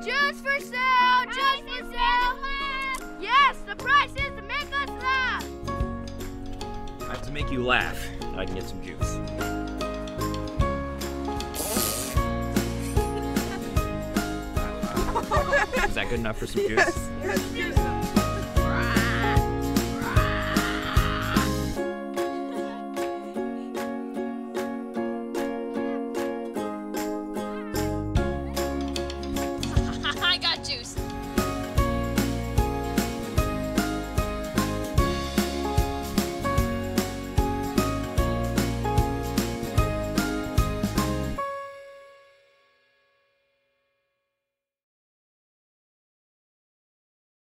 Just for sale! Just for sale! Yes, the price is to make us laugh! I have to make you laugh. I can get some juice. Is that good enough for some juice? Yes.